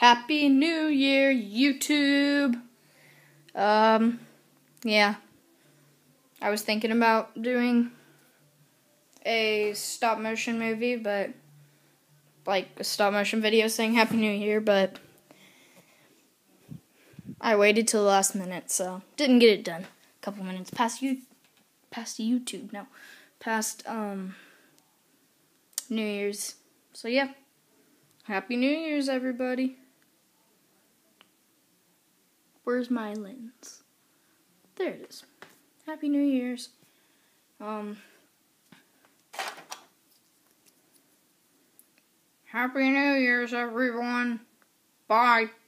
Happy New Year, YouTube. Yeah. I was thinking about doing a stop motion movie, but like a stop motion video saying Happy New Year, but I waited till the last minute, so didn't get it done. A couple minutes past YouTube now. Past New Year's. So yeah. Happy New Year's, everybody. Where's my lens? There it is. Happy New Year's. Happy New Year's, everyone. Bye.